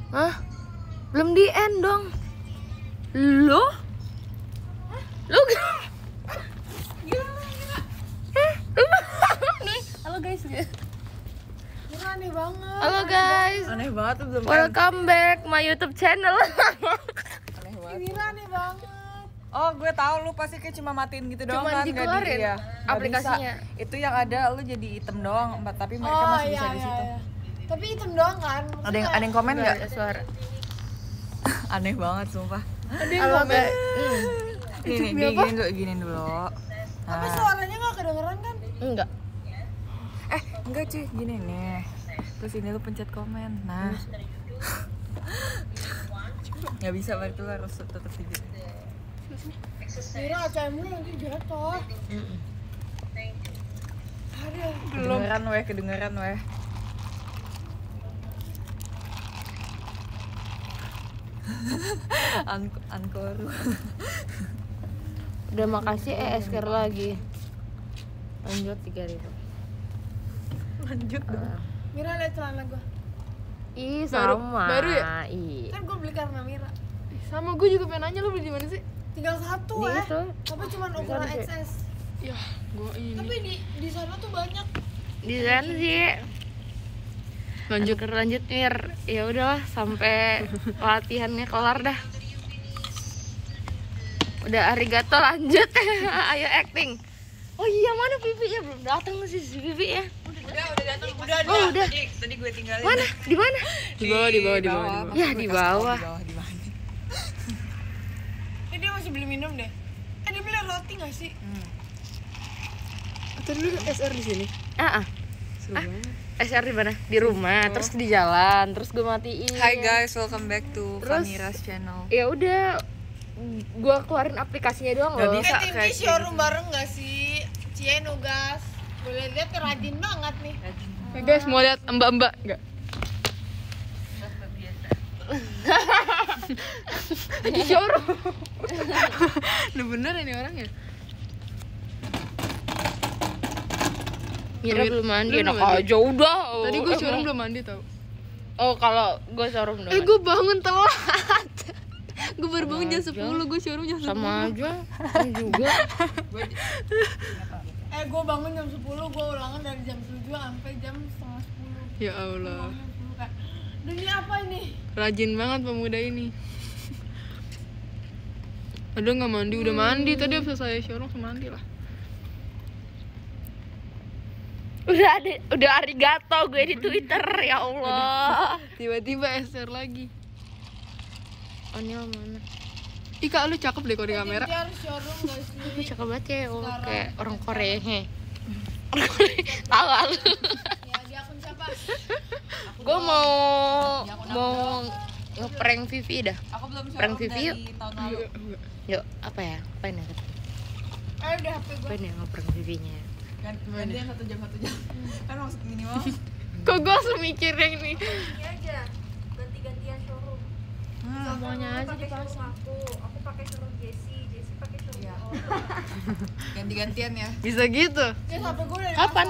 Hah? Belum di end dong. Lo? Lo? Halo guys. Aneh banget. Halo guys. Aneh banget tuh belum. Welcome back my YouTube channel. Aneh banget. Mira aneh banget. Oh, gue tahu lu pasti kayak cuma matiin gitu doang Cuman kan, dikeluarin iya. Nggak aplikasinya. bisa. Itu yang ada lu jadi item doang, tapi mereka masih bisa di situ. Tapi hitam doang kan. Ada yang komen nggak? Ada suara. Aneh banget sumpah. Halo guys. Nih, gini dulu. Tapi Nah. suaranya nggak kedengeran kan? Enggak. Enggak cuy, gini nih. Terus ini lu pencet komen. Nah. Nggak bisa, berarti lu harus tetap gitu. Mira ACM lu nanti jatuh. Aduh. Kedengeran weh. Angkor. Udah makasih SKR lagi. Lanjut 3.000. Lanjut dong. Mira lihat celana gua. Ih, Baru- sama. baru ya? Iya. Kan gua beli karena Mira. Sama gue juga pengen nanya, lu beli di mana sih? Tinggal satu Di ya. itu. Tapi cuma ukuran Di- XS. Ya, gue ini. Tapi di sana tuh banyak. Di sana sih. Lanjut. Lanjut Mir. Ya udahlah sampai latihannya kelar dah. Udah arigato lanjut. Ayo acting. Oh iya, mana Vivi-nya belum datang sih si Vivi ya? Udah datang. Oh, udah. Tadi gue tinggalin. Mana? Di mana? Di bawah. Ya, di bawah. Di bawah. Dia masih beli minum deh. Dia beli roti nggak sih? Tadi lu SR di sini. Seru banget. SR di mana? Di rumah, terus di jalan, terus gue matiin. Hi guys, welcome back to Terus- Vanira's channel. Ya udah, gua keluarin aplikasinya doang Nggak loh. bisa. Tim di showroom bareng nggak sih? Cie nugas. Boleh lihat rajin banget nih. Hey guys, mau lihat mbak-mbak enggak? Di showroom. Lu bener ini orangnya. Mira belum mandi, Belum enak mandi. aja udah. Tadi gue showroom belum mandi tau. Oh, kalau gue showroom udah. Gue bangun telat. Gue baru bangun jam 10, gue showroom jam 10. Sama aja. Ini juga. Gue bangun jam 10, gue ulangan dari jam 7 sampai jam setengah 10. Ya Allah. Bangun jam 10 kayak, dunia apa ini? Rajin banget pemuda ini. Aduh nggak mandi, udah mandi tadi abis selesai showroom mandi lah. Udah arigato gue di Twitter, ya Allah. Tiba-tiba SR lagi. Onil mana? Ih kak, lu cakep deh kalau di kamera. Dia harus showroom nggak Gue sih? cakep banget ya, oh, kayak orang Korea. Orang Korea, tahu gak lu? Ya di akun siapa? Gue mau ngeprank Vivi dah. Aku belum Prank showroom Vivi dari tahun lalu. Yuk, apa ya? Apain ya? Udah HP gue. Apain ya ngeprank Vivinya? Gantian 1 jam. Kan maksud minimal. Kok gue langsung mikir yang ini. Ini aja ganti-gantian showroom. Semuanya aja Pakai dipasang. showroom aku pakai showroom Jessie pakai showroom Iya. Olga. Ganti-gantian ya. Bisa gitu. Ya HP gue udah Kapan?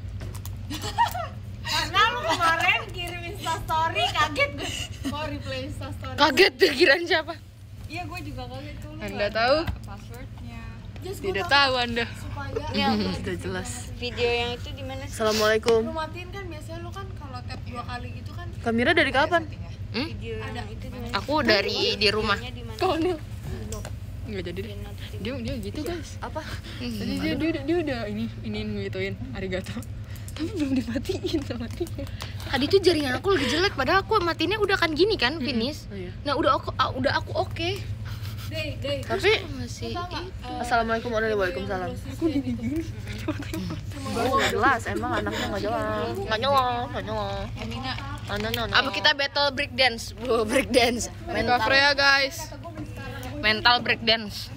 Karena lu kemarin kirim instastory kaget gue. Kok replay instastory? Kaget pikiran siapa? Iya, gue juga kaget tuh. Anda tahu? Passwordnya. Just gue Tidak tahu tahu Anda. supaya Ya, Sudah jelas. video yang itu di mana? lu Assalamualaikum. matiin kan biasanya lu kan kalau tap 2 kali gitu kan Kamera dari kapan? Video yang itu di mana? Aku dari di rumah. Di mana? Konil. Enggak jadi deh. Dia gitu guys. Apa? Tadi dia udah ini ngituin arigato. Tapi belum dimatiin sama dia. Tadi tuh jaringan aku lagi jelek, padahal aku matinnya udah kan gini kan, finish. Oh iya. Nah, udah aku oke. Deh Tapi masih tau nggak, Assalamualaikum warahmatullahi wabarakatuh. aku digini Jelas, emang anaknya nggak jelas. Nggak nyolong. Emina. Apa kita battle break dance? Wow, break dance. Cover ya guys. Mental break dance.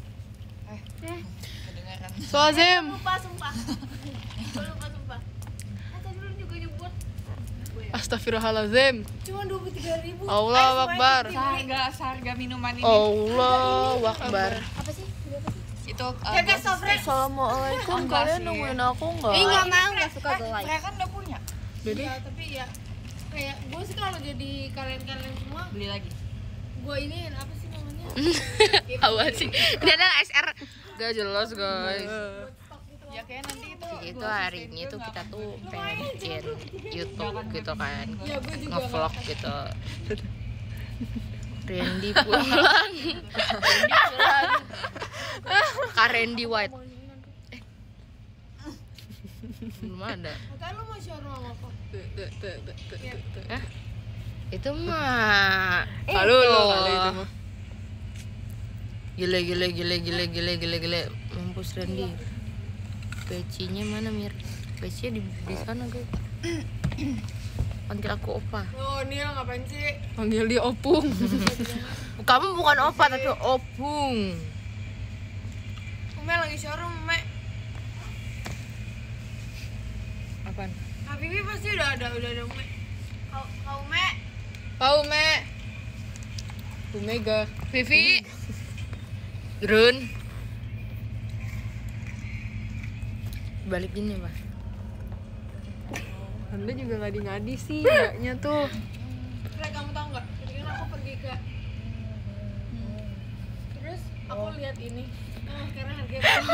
Soazem. lupa sumpah tadi lu juga nyebut Astagfirullahalazim. cuma 23.000. Allahu Akbar. Seharga minuman ini. Allahu Akbar. Apa sih? Itu Jaga sofre. Assalamualaikum, Enggak kalian sih. nungguin aku nggak? Nggak mau, nggak suka Saya kan udah punya. Jadi ya tapi ya kayak gue sih kalau jadi kalian semua Beli lagi. gue ini apa sih namanya? Awas sih. Ini ada SR. Gak jelas guys. Ya kayak nanti Itu hari ini tuh kita tuh pengen bikin YouTube gitu kan, ya gue juga ngevlog gitu. Randy pulang. Kak Randy White. Belum ada. Katanya lu mau showroom sama apa? Hah? Itu mah. Kalau lo kali itu mah. Gile. Mampus Randy. Pecinya mana Mir? Pecinya di sana guys. Panggil aku Opa. Oh Nil ngapain sih? Panggil dia opung. Kamu bukan Opa tapi Opung. Ume lagi showroom Ume. Apaan? Habibi pasti udah ada Ume. Kau Ume. Pau me. Omega. Vivi. Drun. Balik gini Pak. Anda juga ngadi-ngadi sih mbaknya tuh. Rek, kamu tahu nggak? Tadi kan aku pergi terus aku lihat ini. Oh, karena harganya